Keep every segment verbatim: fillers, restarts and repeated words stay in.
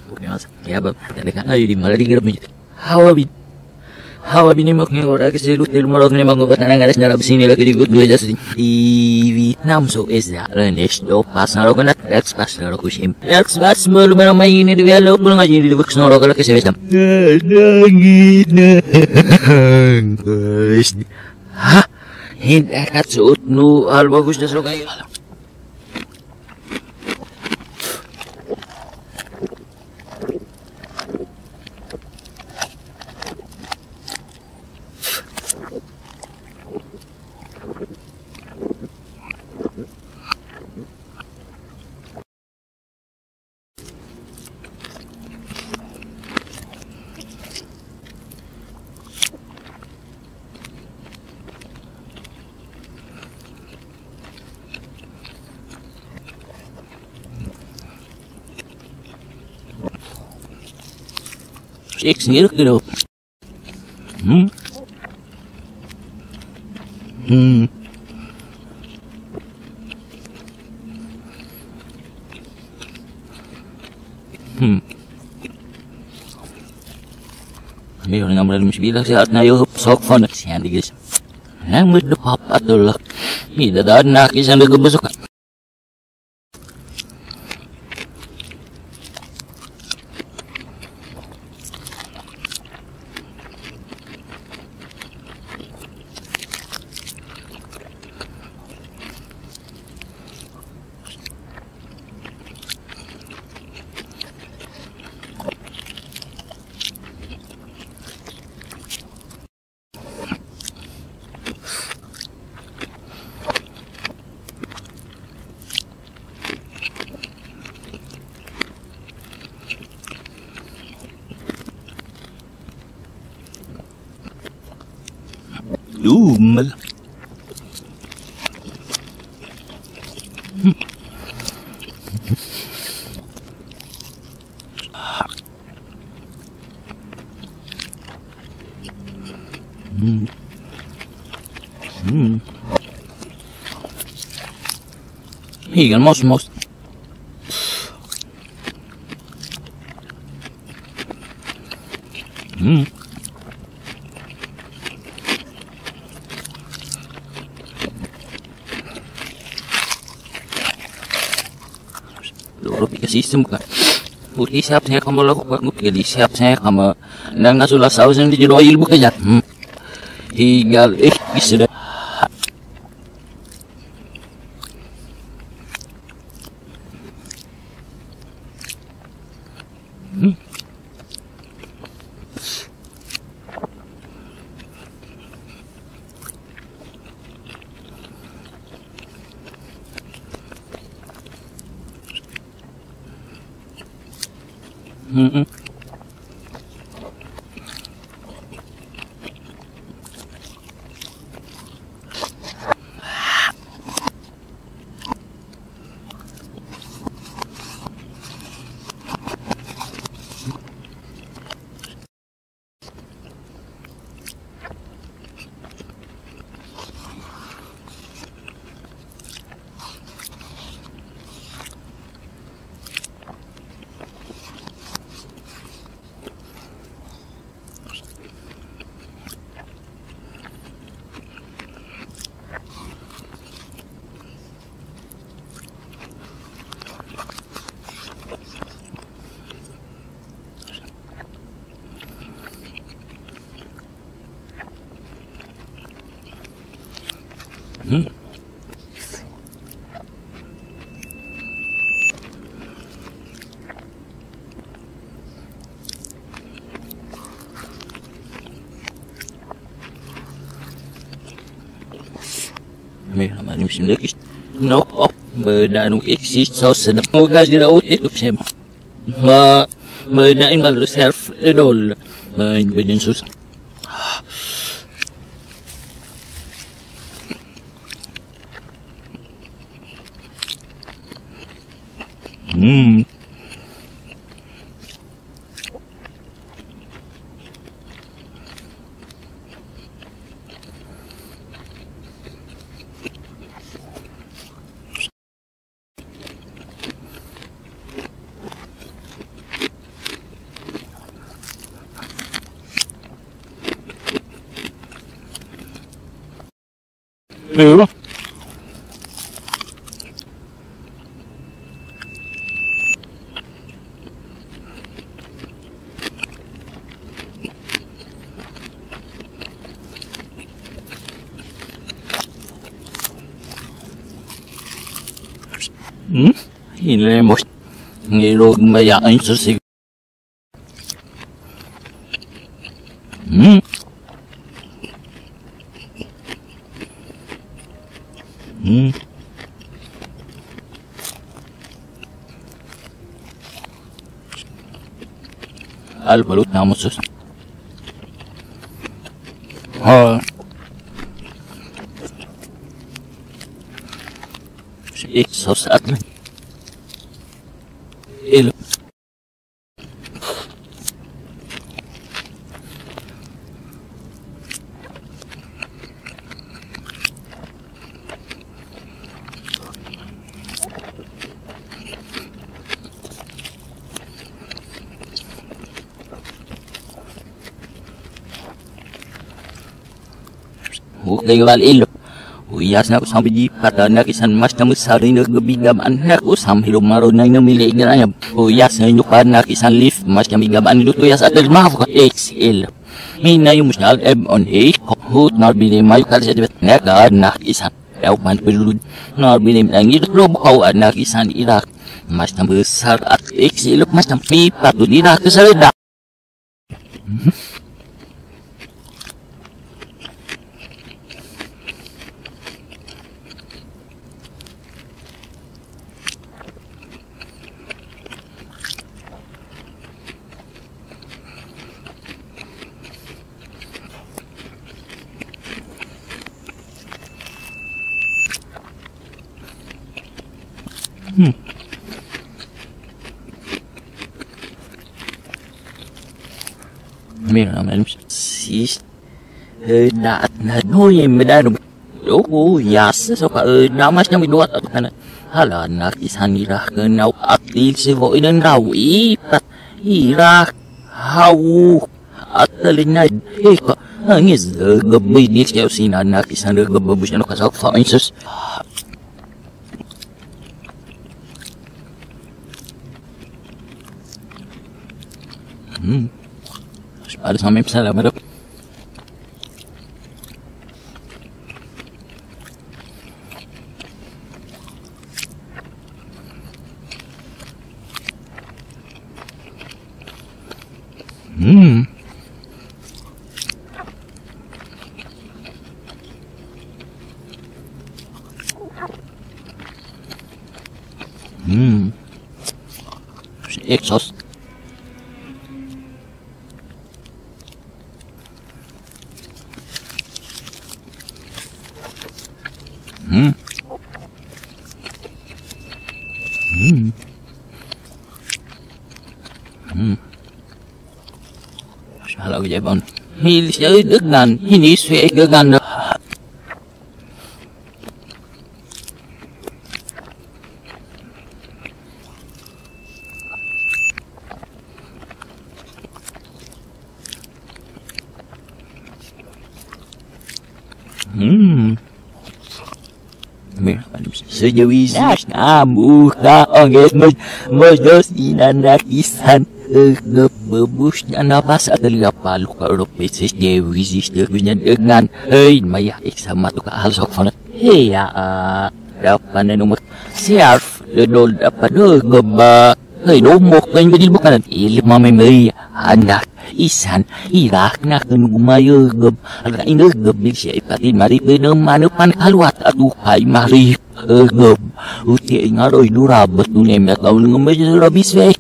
Ya bab, tadi kan ayo di malah digerap ni. Hawa bin, hawa bin ni maknya orang keselut di rumah orang ni mangut tangan ada senyala besini lagi digut dua jas di Vietnam so is that learnish do pas naro kan ex pas naro kusim ex pas belum ramai ini di dialog belum aja di bux naro kalau kesebesam. Hah, hindi kat suot nu al bagus dah so kayo. Ik sendiri gitu. Hmm. Hmm. Hmm. Ini orang yang berada di bilang saat nayo sok phone sian digis. Nang mudah papa tolak. Ini dah nak isan dah kebusuk. Lumel. Hmm. Hmm. Hmm. Igen, most most. Hmm. Sistem kan, putih siap saya kamu lakukan putih siap saya kamu nang asulah saus yang dijual ilmu kejat, tinggal eh bisa dah. Hmm. Hmm. Hmm. May naman yung simulakis. No, oh, berdanung exist so sedap. Moga sila ulit itu siya. Ma, berdain baru self idol. Main bejin susah. Hmm. Hiểu. Hmm? Ini mos ngiro maya anh sẽ xí. Hmm. Hmm. Al-balut namun sus. Ha. Ik zou zaten. Il. Bukan kembali il. Uyas na ko sampai di pada nak isan mas na masari na gabigam anak ko sampai rumaro na namili ganaya. Uyas na nyukan nak isan lift mas na bigam luto yas adal maaf ka X L. Mina yung musyal eb on he hut nar bini mayu kali sa dibet nak anak isan. Daw man pelud nar bini langit robo kau anak isan Irak. Mas na besar at X L mas na pipa tu Irak kesalahan. Hmm. Mira, man, sis. Đã là nuôi em mới đã được. Đủ yas so ka namas na miduat at kana. Hala na isan ira kenau atil si vo inen rawi pat ira hau atalina e ka angis gabi ni siya sina na isan gababus ano ka sa Foruinv. Hmm. Ada sampai salah merep. Hmm. Hmm. Exhaust. Hmm. Hmm. Hmm. Salah Gjajaman. Hil saya dengan ini saya dengan. Hmm. Sejauh ini namu tak orang mesti mesti nak isan ngebebus dan nafas atau palu kalau pesis dewi sister punya dengan hei maya sama tu hal sok hei ya dapat nomor siap dodol dapat ngeba hei domok kan jadi bukan ilmu memori anak isan Irak nak numayo geb ala ini geb siapa tin mari benem manupan kaluat aduh hai mari geb uti ngaroi dura betul nemet kau ngembes rabis fek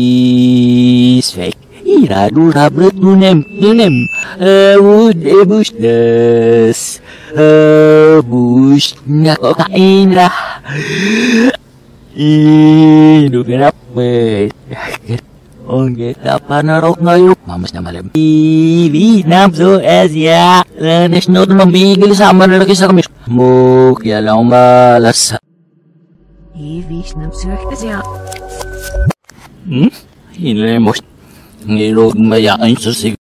fek ira dura betul nem nem ude bus des bus nak kau kain lah ini kenapa Onging apa narok ngayuk mamas na malam Ibi namso Asia National mambigil sama na lagi sa kami Muk ya lang malas Ibi namso Asia Hmm? Ini mos Ngilog mayaan sa sig